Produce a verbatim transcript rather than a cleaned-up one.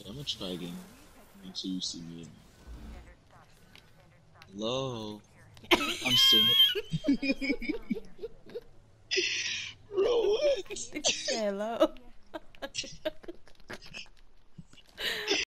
I'm gonna try again until you see me. Hello. I'm still. Bro, what? Say hello.